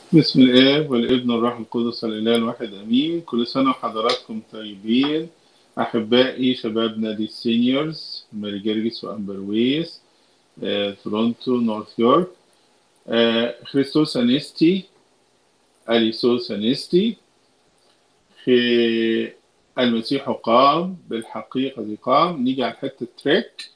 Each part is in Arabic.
بسم الآب والابن والروح القدس الإله الواحد آمين. كل سنة وحضراتكم طيبين أحبائي شباب نادي السينيورز ماري جرجس وأمبر ويس، تورونتو نورث يورك. خريستوس أنستي أليسوس أنستي في المسيح قام، بالحقيقة قام. نيجي على حتة تريك.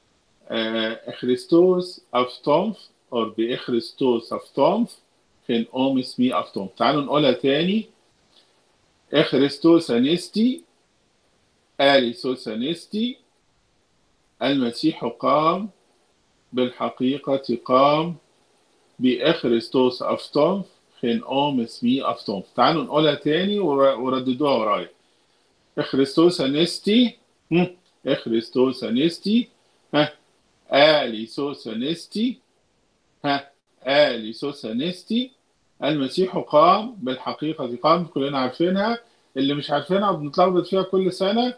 خريستوس أفتومف أو بإخريستوس أفتومف فين أوم اسمي أفتومف. تعالوا نقولها تاني. إخريستوس أنستي أليسوس أنستي، المسيح قام، بالحقيقة قام، بإخريستوس أفتومف فين أوم اسمي أفتومف. تعالوا نقولها تاني ورددوها ورايا. إخريستوس أنستي، إخريستوس أنستي، ها أليسوس أنستي، ها أليسوس أنستي، المسيح قام، بالحقيقة قام. كلنا عارفينها، اللي مش عارفينها بنتلخبط فيها كل سنة.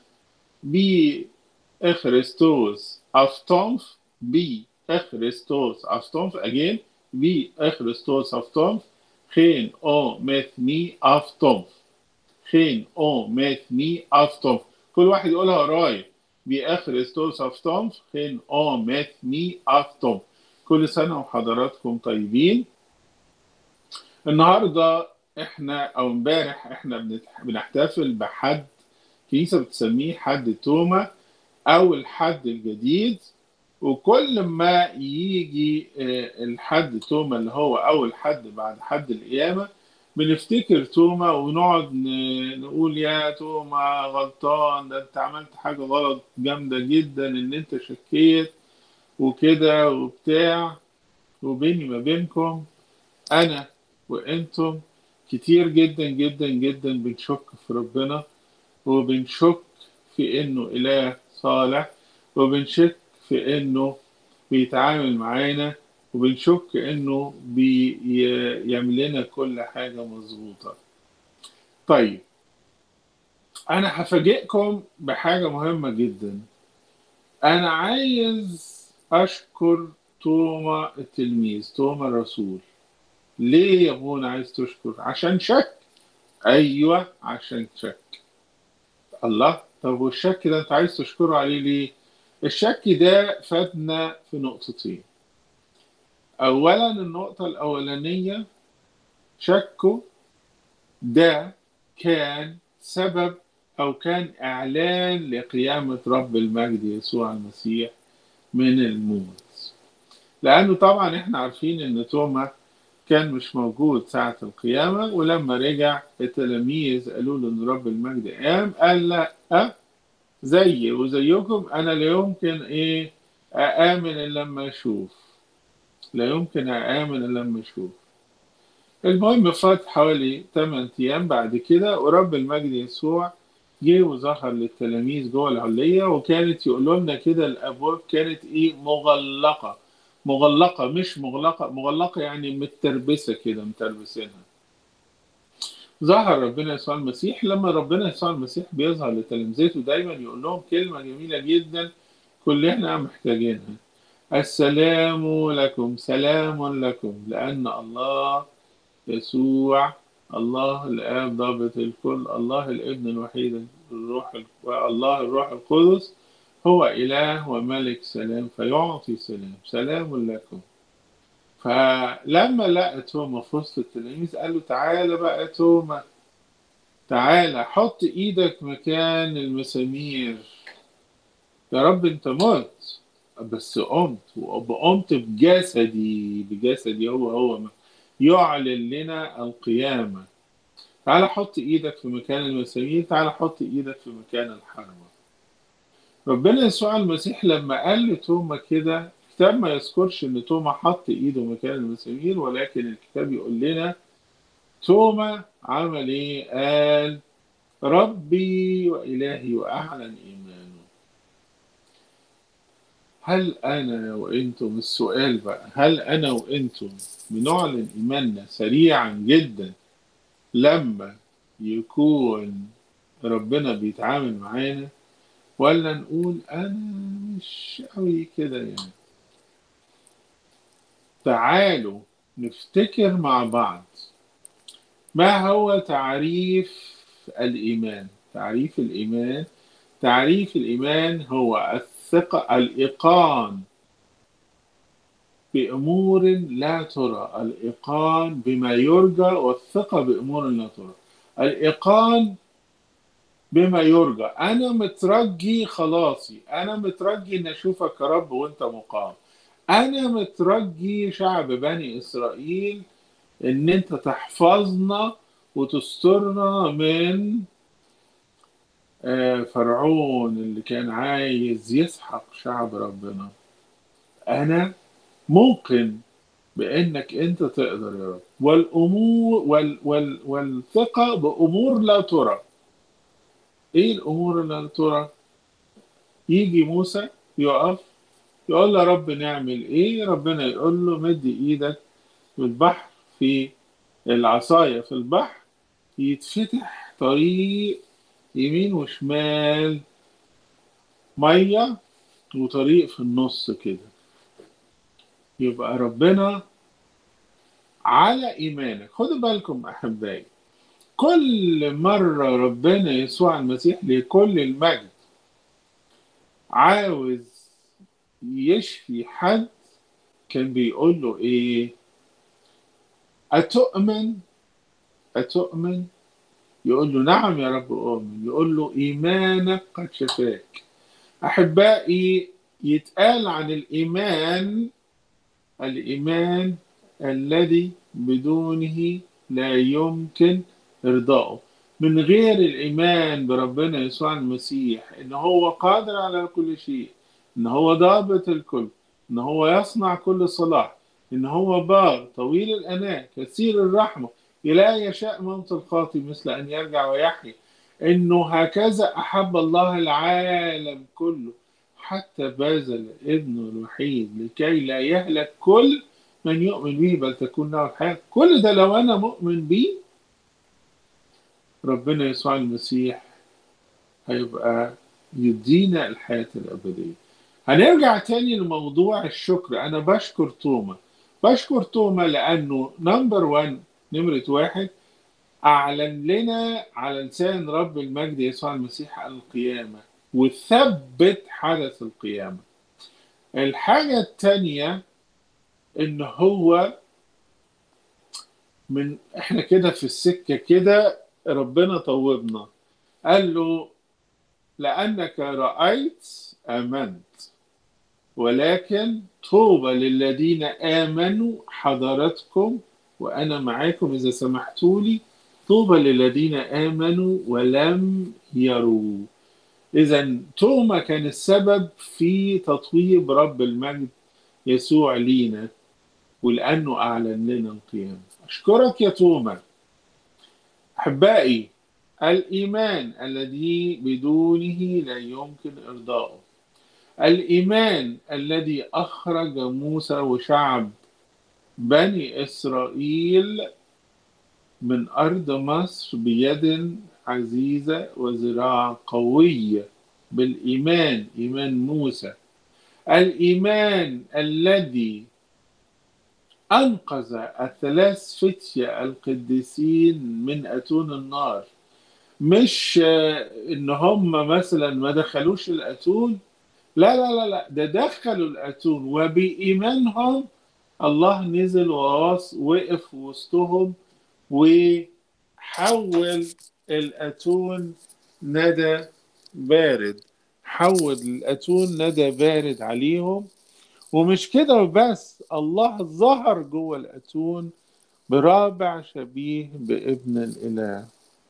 بإخريستوس أفتومف، بإخريستوس أفتومف again، بإخريستوس أفتومف خين أو مثني أفتومف، خين أو مثني أفتومف. كل واحد يقولها ورايا. بإخريستوس أفتومف خين أو مثني أفتومف. كل سنة وحضراتكم طيبين. النهارده احنا او امبارح احنا بنحتفل بحد كنيسه بتسميه حد توما او الحد الجديد. وكل ما يجي الحد توما اللي هو اول حد بعد حد القيامه بنفتكر توما ونقعد نقول يا توما غلطان، ده انت عملت حاجه غلط جامده جدا ان انت شكيت وكده وبتاع. وبيني ما بينكم انا وانتم كتير جدا جدا جدا بنشك في ربنا، وبنشك في انه اله صالح، وبنشك في انه بيتعامل معانا، وبنشك انه بيعمل لنا كل حاجة مظبوطة. طيب انا هفاجئكم بحاجة مهمة جدا. انا عايز اشكر توما التلميذ، توما الرسول. ليه يا ابونا عايز تشكر؟ عشان شك. ايوه عشان شك. الله، طب والشك ده انت عايز تشكره عليه ليه؟ الشك ده فادنا في نقطتين. اولا النقطة الاولانية، شكه ده كان سبب او كان اعلان لقيامة رب المجد يسوع المسيح من الموت. لانه طبعا احنا عارفين ان توما كان مش موجود ساعة القيامة، ولما رجع التلاميذ قالوا له ان رب المجد قام، قال لا، زي وزيكم انا لا يمكن اامن الا لما اشوف، لا يمكن اامن الا لما اشوف. المهم فات حوالي 8 ايام بعد كده، ورب المجد يسوع جه وظهر للتلاميذ جوه العلية، وكانت يقولوا لنا كده الابواب كانت مغلقة. مغلقة مش مغلقة، مغلقة يعني متربسة كده، متربسينها. ظهر ربنا يسوع المسيح. لما ربنا يسوع المسيح بيظهر لتلامذته دايما يقول لهم كلمة جميلة جدا كلنا محتاجينها: السلام لكم، سلام لكم. لأن الله يسوع، الله الآب ضابط الكل، الله الابن الوحيد، الله الروح القدس هو إله وملك سلام، فيعطي سلام، سلام لكم. فلما لقى توما في وسط التلاميذ قال له تعالى بقى توما، تعالى حط ايدك مكان المسامير. يا رب انت مت بس قمت، وقمت بجسدي، بجسدي هو يعلن لنا القيامة. تعالى حط ايدك في مكان المسامير، تعالى حط ايدك في مكان الحربة. ربنا يسوع المسيح لما قال لتوما كده، الكتاب ما يذكرش ان توما حط ايده مكان المسامير، ولكن الكتاب يقول لنا توما عمل ايه؟ قال ربي وإلهي، وأعلن إيمانه. هل أنا وإنتم، السؤال بقى، هل أنا وإنتم بنعلن إيماننا سريعا جدا لما يكون ربنا بيتعامل معانا، ولا نقول أنا مش قوي كده يعني؟ تعالوا نفتكر مع بعض ما هو تعريف الإيمان؟ تعريف الإيمان هو الثقة، الإيقان بأمور لا ترى، الإيقان بما يرجى والثقة بأمور لا ترى. الإيقان بما يرجى، أنا مترجي خلاصي، أنا مترجي إن أشوفك يا رب وأنت مقام، أنا مترجي شعب بني إسرائيل إن أنت تحفظنا وتسترنا من فرعون اللي كان عايز يسحق شعب ربنا. أنا موقن بأنك أنت تقدر يا رب. والأمور والثقة بأمور لا ترى. إيه الأمور اللي لا ترى؟ يجي موسى يقف يقول له رب نعمل إيه؟ ربنا يقول له مد إيدك في البحر، في العصاية في البحر يتفتح طريق يمين وشمال، مية وطريق في النص كده. يبقى ربنا على إيمانك. خدوا بالكم أحبائي، كل مرة ربنا يسوع المسيح لكل المجد عاوز يشفي حد كان بيقول له إيه؟ أتؤمن؟ يقول له نعم يا رب أؤمن. يقول له إيمانك قد شفاك. أحبائي، يتقال عن الإيمان الذي بدونه لا يمكن إرضائه. من غير الإيمان بربنا يسوع المسيح إن هو قادر على كل شيء، إن هو ضابط الكل، إن هو يصنع كل صلاح، إن هو بار طويل الأناة كثير الرحمة، لا يشاء موت الخاطئ مثل أن يرجع ويحيى، إنه هكذا أحب الله العالم كله حتى بذل ابنه الوحيد لكي لا يهلك كل من يؤمن به بل تكون له الحياة. كل ده لو أنا مؤمن به ربنا يسوع المسيح هيبقى يدينا الحياة الأبدية. هنرجع تاني لموضوع الشكر. أنا بشكر توما لأنه نمرة واحد أعلن لنا على لسان رب المجد يسوع المسيح القيامة وثبت حدث القيامة. الحاجة التانية إن هو إحنا كده في السكة كده ربنا طوبنا، قال له لأنك رأيت آمنت، ولكن طوبى للذين آمنوا حضرتكم وأنا معاكم إذا سمحتوا لي، طوبى للذين آمنوا ولم يروا. إذا توما كان السبب في تطويب رب المجد يسوع لينا ولأنه أعلن لنا القيامة. أشكرك يا توما. أحبائي، الإيمان الذي بدونه لا يمكن إرضاؤه، الإيمان الذي أخرج موسى وشعب بني إسرائيل من أرض مصر بيد عزيزة وذراع قوية بالإيمان، إيمان موسى. الإيمان الذي أنقذ الثلاث فتية القديسين من أتون النار. مش إن هم مثلا ما دخلوش الأتون، لا، ده دخلوا الأتون وبإيمانهم الله نزل ووقف وسطهم وحول الأتون ندى بارد، حول الأتون ندى بارد عليهم. ومش كده بس، الله ظهر جوه الأتون برابع شبيه بابن الإله.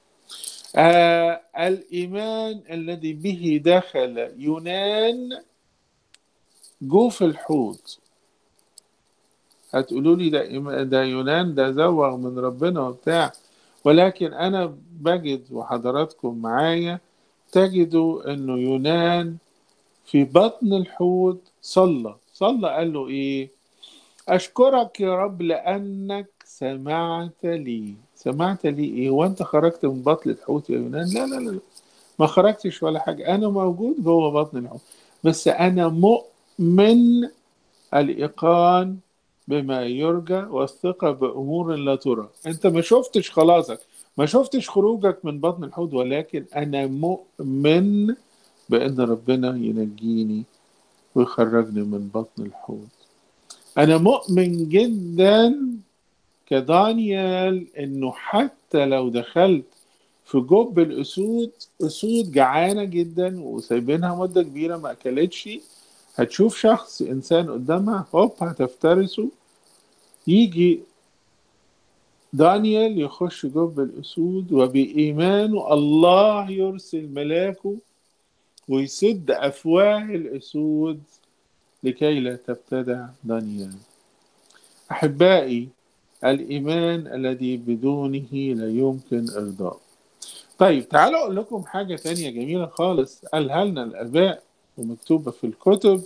الإيمان الذي به دخل يونان جوف الحوت. هتقولوا لي ده يونان ده زوغ من ربنا وبتاع، ولكن أنا بجد وحضراتكم معايا تجدوا إنه يونان في بطن الحوت صلى قال له إيه؟ أشكرك يا رب لأنك سمعت لي إيه؟ وأنت خرجت من بطن الحوت يا يونان؟ لا، ما خرجتش ولا حاجة، أنا موجود جوه بطن الحوت، بس أنا مؤمن الإيقان بما يرجى والثقة بأمور لا ترى. أنت ما شفتش خلاصك، ما شفتش خروجك من بطن الحوت، ولكن أنا مؤمن بأن ربنا ينجيني ويخرجني من بطن الحوت. أنا مؤمن جدا كدانيال إنه حتى لو دخلت في جب الأسود، أسود جعانة جدا وسايبينها مدة كبيرة ما أكلتش، هتشوف شخص إنسان قدامها هوب هتفترسه. يجي دانيال يخش جب الأسود وبإيمانه الله يرسل ملاكه ويسد أفواه الأسود لكي لا تبتدع دانيال. أحبائي، الإيمان الذي بدونه لا يمكن إرضاء. طيب تعالوا أقول لكم حاجة تانية جميلة خالص قالها لنا الآباء ومكتوبة في الكتب.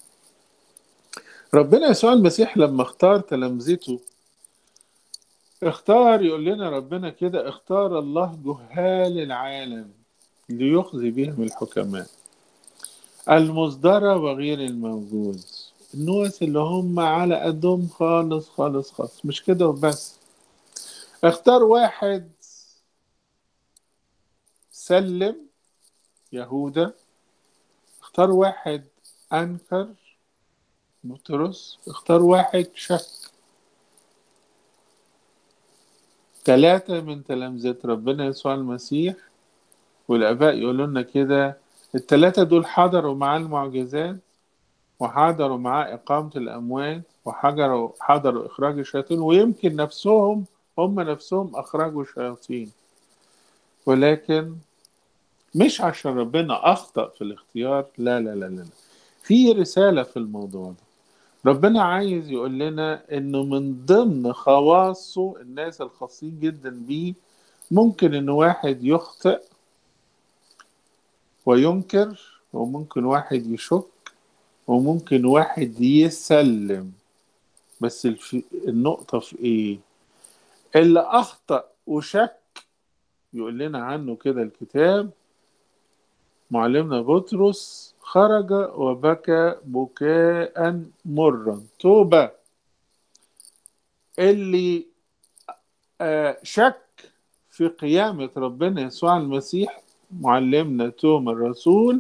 ربنا يسوع المسيح لما اختار تلامذته، اختار، يقول لنا ربنا كده، اختار الله جهال العالم ليخزي بهم الحكماء، المصدرة وغير الموجود، الناس اللي هم على قدهم خالص خالص خالص. مش كده وبس، اختار واحد سلم، يهوذا. اختار واحد أنكر، بطرس. اختار واحد شك. 3 من تلامذة ربنا يسوع المسيح، والآباء يقولوا لنا كده، ال3 دول حضروا معاه المعجزات، وحضروا معاه إقامة الأموات، حضروا إخراج الشياطين، ويمكن هم نفسهم أخرجوا شياطين. ولكن مش عشان ربنا أخطأ في الاختيار، لا لا لا لا، في رسالة في الموضوع ده. ربنا عايز يقول لنا إنه من ضمن خواصه، الناس الخاصين جدا بيه، ممكن إن واحد يخطئ وينكر، وممكن واحد يشك، وممكن واحد يسلم. بس النقطة في إيه؟ اللي أخطأ وشك، يقول لنا عنه كده الكتاب، معلمنا بطرس خرج وبكى بكاء مرا. توبة. اللي شك في قيامة ربنا يسوع المسيح، معلمنا توما الرسول،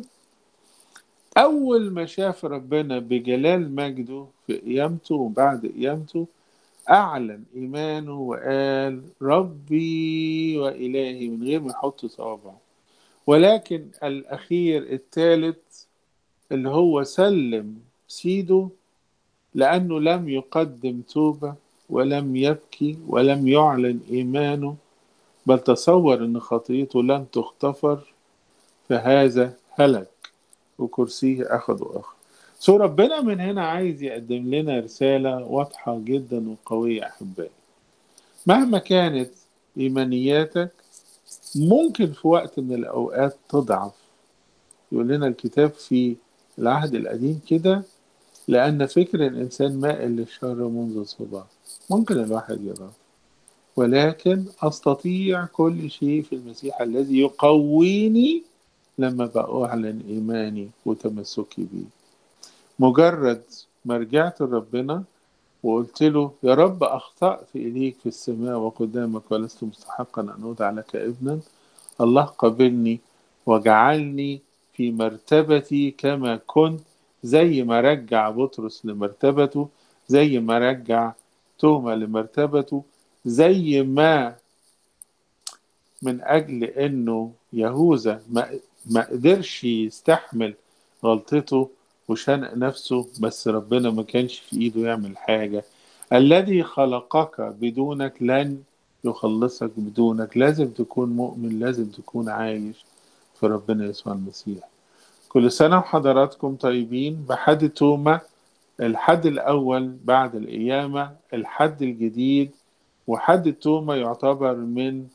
أول ما شاف ربنا بجلال مجده في قيامته وبعد قيامته، أعلن إيمانه وقال ربي وإلهي من غير ما يحط صوابعه. ولكن الأخير الثالث اللي هو سلم سيده، لأنه لم يقدم توبة ولم يبكي ولم يعلن إيمانه، بل تصور أن خطيته لن تغتفر، فهذا هلك وكرسيه أخذ آخر. ربنا من هنا عايز يقدم لنا رسالة واضحة جدا وقوية. أحبائي، مهما كانت إيمانياتك ممكن في وقت من الأوقات تضعف. يقول لنا الكتاب في العهد القديم كده، لأن فكر الإنسان مائل للشر منذ صباه. ممكن الواحد يضعف، ولكن أستطيع كل شيء في المسيح الذي يقويني لما بأعلن إيماني وتمسكي بيه. مجرد ما رجعت لربنا وقلت له يا رب أخطأت إليك في السماء وقدامك ولست مستحقا أن أدعى لك ابنا، الله قبلني وجعلني في مرتبتي كما كنت، زي ما رجع بطرس لمرتبته، زي ما رجع توما لمرتبته، زي ما من أجل أنه يهوذا ما قدرش يستحمل غلطته وشنق نفسه، بس ربنا ما كانش في إيده يعمل حاجة. الذي خلقك بدونك لن يخلصك بدونك. لازم تكون مؤمن، لازم تكون عايش في ربنا يسوع المسيح. كل سنة وحضراتكم طيبين بحد توما، الحد الأول بعد القيامة، الحد الجديد. وحد توما يعتبر من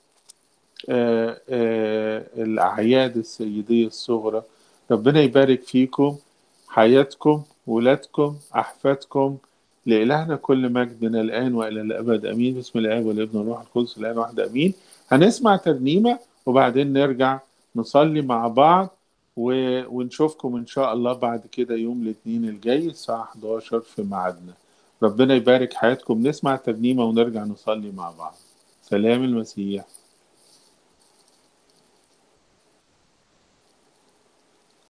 الأعياد السيدية الصغرى. ربنا يبارك فيكم، حياتكم، ولادكم، أحفادكم. لإلهنا كل مجد من الآن وإلى الأبد أمين. بسم الآب والابن والروح القدس الآن واحد أمين. هنسمع ترنيمة وبعدين نرجع نصلي مع بعض، ونشوفكم إن شاء الله بعد كده يوم الاثنين الجاي الساعة 11 في ميعادنا. ربنا يبارك حياتكم. نسمع ترنيمة ونرجع نصلي مع بعض. سلام المسيح.